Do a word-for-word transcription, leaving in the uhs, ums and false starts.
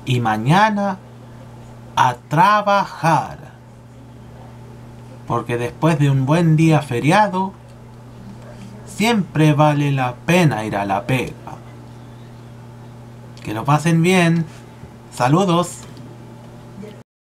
y mañana a trabajar. Porque después de un buen día feriado, siempre vale la pena ir a la pega. Que lo pasen bien. Saludos.